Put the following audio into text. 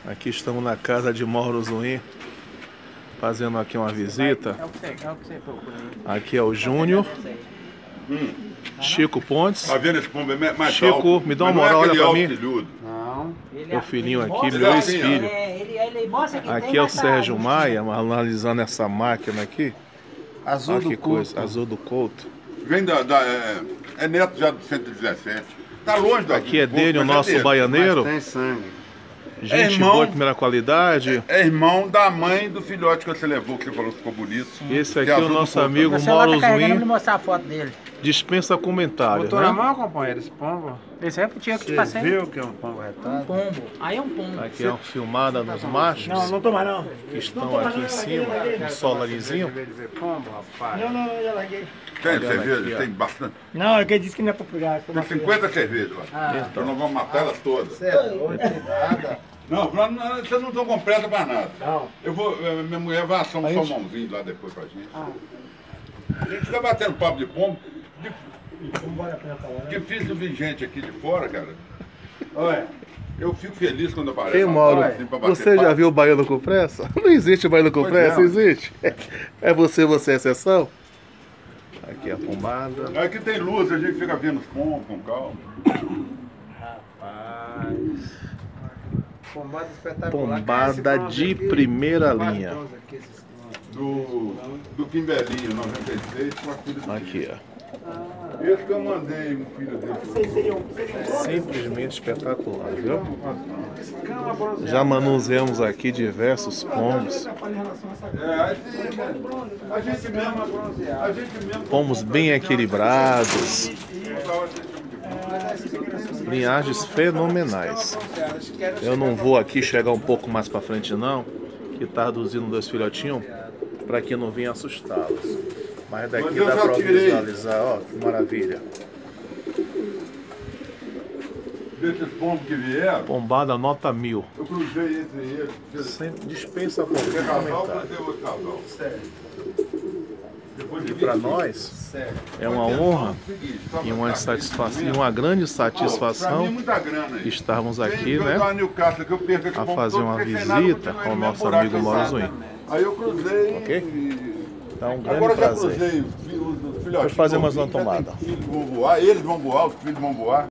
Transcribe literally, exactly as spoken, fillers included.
Aqui estamos na casa de Mauro Zuin, fazendo aqui uma visita. Aqui é o Júnior, Hum. Chico Pontes. Tá vendo esse pombo é mais Chico, alto, me dá uma mas não moral, é olha pra aquele mim. altilhudo. Não. Meu filhinho aqui, Ele meu é assim, ex-filho. É, ele, ele mostra que Aqui tem, é o mas tá- Sérgio Maia, analisando essa máquina aqui. Azul Olha do que Couto. coisa, azul do Couto. Vem da, da é, é neto já do cento e dezessete. Tá longe da Aqui é do Couto, dele, o mas é nosso dele. baianeiro. Mas tem sangue. Gente irmão. boa de primeira qualidade. É irmão da mãe do filhote que você levou, que você falou que ficou bonito. Esse aqui Que é o azul do nosso Couto amigo O celular Mauro tá carregando Zuin. pra mostrar a foto dele. Dispensa comentários, Botou na né? mão, companheiro, esse pombo? Esse aí é pro tio que te Você passei. viu que é um pombo Um retado? pombo. Aí é um pombo. Aqui é uma filmada nos machos Não, não toma não. que estão aqui em cima, no solarizinho. Em vez de ver pombo, rapaz. Não, não, não, já larguei. Tem Olha cerveja? aqui, ó. Tem bastante. Não, é que ele disse que não é pra pegar. Tem cinquenta cervejas lá. Ah. Então nós vamos matar elas todas. Você é doido, nada. Não, nós não- vocês não estão completas para nada. Não. Eu vou, eh, minha mulher vai assar um salmãozinho lá depois pra gente. A gente fica batendo papo de pombo. Di- Vamos embora pra falar. Difícil vir gente aqui de fora, cara. Olha, eu fico feliz quando aparece. Ei, uma Mauro, turma assim pra bater você já papo. viu o baiano com pressa? Não existe baiano com Pois pressa, é. existe. É você, você é exceção? Aqui é a pombada. Aqui tem luz, a gente fica vendo os pombos com calma. Rapaz. Pombada espetacular. Pombada Quem é esse bronze de aqui? primeira Quase linha. bronze aqui, esses bronze. Do, do Quimbelinho, noventa e seis, com a filha do Aqui, ó. Esse que eu mandei, um filho dele. Vocês seriam, seriam Simplesmente espetacular, viu? Cama bronzeada. Já manuseamos aqui diversos pombos. atrapalham em relação a essa É, a gente, a gente mesmo, a gente mesmo. Pombos bem equilibrados. Linhagens fenomenais. Eu não vou aqui chegar um pouco mais pra frente não, que tá reduzindo dois filhotinhos, para que não venha assustá-los. Mas daqui Mas eu dá já pra tirei. visualizar, ó, que maravilha. Desses pombos que vieram, Pombada nota mil. eu cruzei entre eles. Sem, dispensa Você qualquer casal, comentário. cruzei outro casal. Sério. Depois de E para vinte nós Sério. é uma honra e uma satisfação, e uma grande satisfação estarmos aqui, né, a fazer uma visita ao nosso amigo Mauro Zuin. Aí eu cruzei. Ok? e- Dá um grande Agora eu já prazer. cruzei os fi- os filhotinhos. Vou fazer mais uma já tem tomada. filhos, vão voar, eles vão voar, os filhos vão voar.